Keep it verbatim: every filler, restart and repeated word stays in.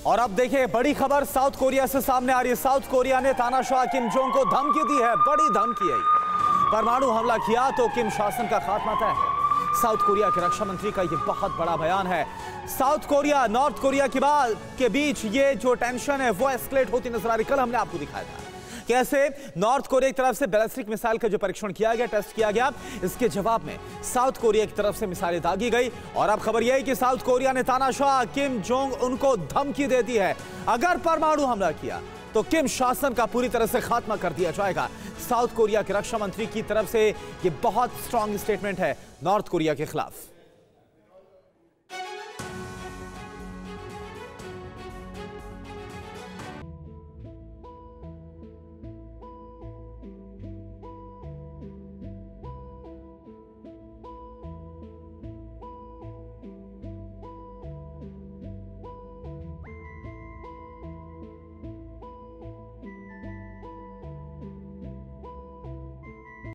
और अब देखिए बड़ी खबर साउथ कोरिया से सामने आ रही है। साउथ कोरिया ने तानाशाह किम जोंग को धमकी दी है, बड़ी धमकी है। परमाणु हमला किया तो किम शासन का खात्मा तय है। साउथ कोरिया के रक्षा मंत्री का यह बहुत बड़ा बयान है। साउथ कोरिया नॉर्थ कोरिया के बाद के बीच ये जो टेंशन है वो एस्केलेट होती नजर आ रही। कल हमने आपको दिखाया था कैसे नॉर्थ कोरिया की तरफ से बैलिस्टिक मिसाइल का जो परीक्षण किया गया, टेस्ट किया गया, इसके जवाब में साउथ कोरिया की तरफ से मिसाइलें दागी गई। और अब खबर यह है कि साउथ कोरिया ने तानाशाह किम जोंग उनको धमकी दे दी है, अगर परमाणु हमला किया तो किम शासन का पूरी तरह से खात्मा कर दिया जाएगा। साउथ कोरिया के रक्षा मंत्री की तरफ से यह बहुत स्ट्रांग स्टेटमेंट है नॉर्थ कोरिया के खिलाफ।